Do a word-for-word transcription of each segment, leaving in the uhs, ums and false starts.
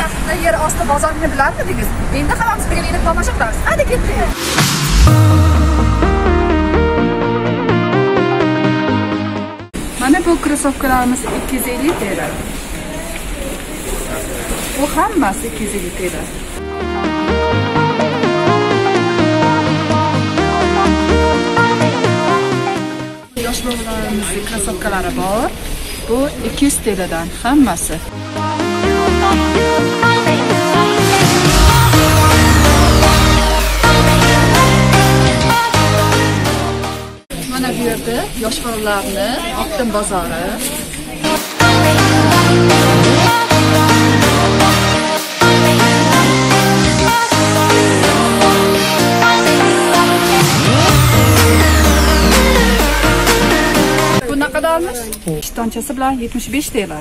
yaqinda yer osti bozorini bilarmidingiz? Endi hammamiz birgalikda tomosha qilamiz. Hadi ketdik. Mana bu krossovkalarimiz ikki yuz ellik lira. Bu hammasi ikki yuz ellik lira. Yosh bolalarimizning krossovkalari bor. Bu ikki yuz liradan hammasi. Mana bu yerda yosh bolalarni Optim bozori. Bu ne kadarmış? İştancası bilan yetmish besh lira.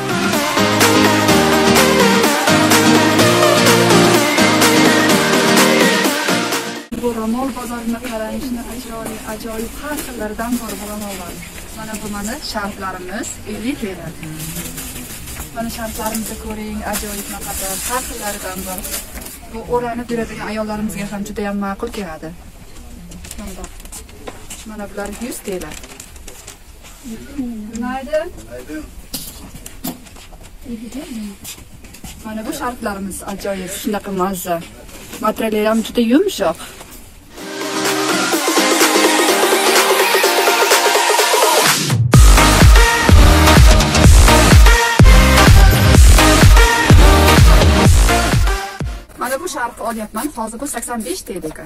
Bu ro'mol bozorida qarashni ajoyib, ajoyib har xillaridan bor ro'mollar. Mana bu mana sharflarimiz ellik lira. Mana sharflarimizni ko'ring, ajoyib naqadar har xillaridan bor. Bu o'ranib yuradigan ayollarimizga ham juda ham ma'qul keladi. Mana bular yuz lira. Günaydın. Günaydın. Mana bu sharflarimiz ajoyib, shunaqa mazza. Materiali ham juda yumshoq. Mana bu sharfni olyapman, hozir bu sakson besh lira ekan.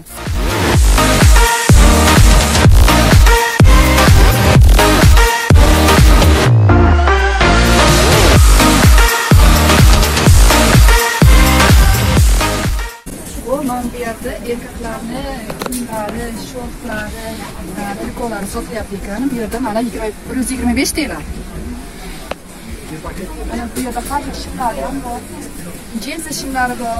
Bu yerda erkaklarni kiyimlari, shortlari, trikollari sotilyapti ekan. Bu yerda mana bir yuz yigirma besh lira. Mana bu yerda har xil shimlari ham bor. Jinsi shimlari bor.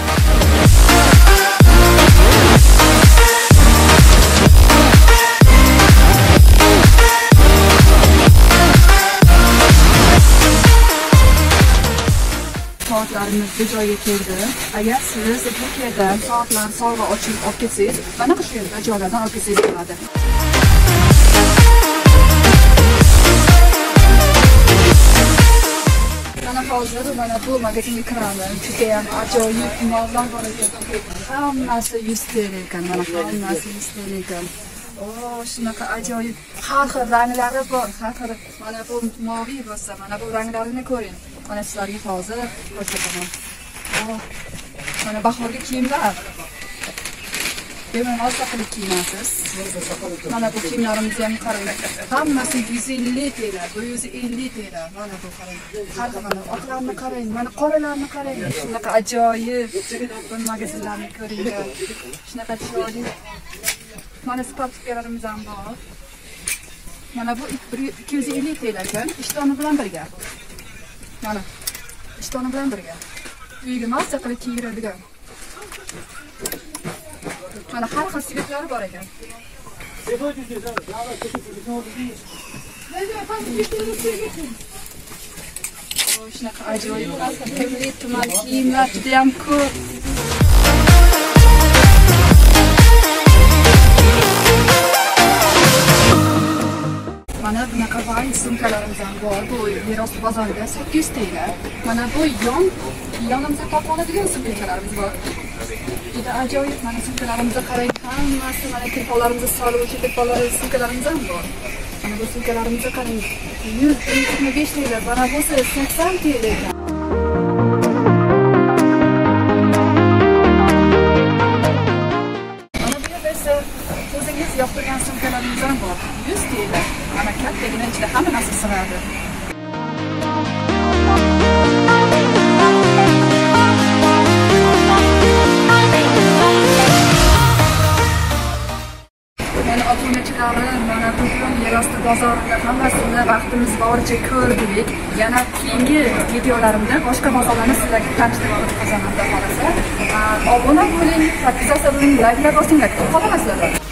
Soatlarimiz bu joyga keldi. Agar siz Turkiyadan soatlar sovg'a ochib olib ketsangiz, mana shu yerda joylardan olib ketsangiz bo'ladi. Mana hozir mana bu magazinga kiraman. Juda ham ajoyib mollar bor ekan. Hammasi yuz lira ekan. Mana hammasi yuz lira ekan. Oh, shunaqa ajoyib. Har xil ranglari bor. Har xil. Mana bu moviy bo'lsa, mana bu ranglarini ko'ring. Mana sizlarga hozir ko'rsataman. Oh, mana bahorgi kiyimlar. Bemalol saqlab kiyinasiz. Mana bu kiyimlarimizni ham qarang. Hammasi yuz ellik lira, bu yuz ellik lira. Mana bu qarang. Har xil oqlarni qarang, mana qoralarni qarang. Shunaqa ajoyib. Bu magazinlarni ko'ring. Shunaqa chiroyli. Mana sportkalarimiz ham bor. Mana bu ikki yuz ellik lira ekan, ishtoni bilan birga. Mana ishtoni bilan birga. Uyga mazza qilib kiyiradigan. Mana har xil svetlar bor ekan. Oh, shunaqa ajoyib. Turli tuman kiyimlar juda ham ko'p. Mana bunaqa vay sumkalarimiz ham bor. Bu yerosti bozorida sakkiz yuz lira. Mana bu yon yonimizda topib oladigan sumkalarimiz bor. Juda ajoyib. Mana sumkalarimizni qarang, hammasi mana telefonlarimizga soluvchi telefonlar sumkalarimiz ham bor. Mana bu sumkalarimizni qarang, yuz yigirma besh lira. Mana bu sakson lira ekan. Mana bu yerda esa o'zingiz yoqtirgan sumkalarimiz ham bor. yuz lira. Mana kattagina ichida hamma narsa sig'adi. Mana obunachilarim, mana bugun yerosti bozorida hammasini vaqtimiz boricha ko'rdik. Yana keyingi videolarimda boshqa bozorlarni sizlarga tanishtirib o'tkazaman, xudo xolasa. Obuna bo'ling, podpisatsiya qiling, layklar bosinglar. Qolamasizlar.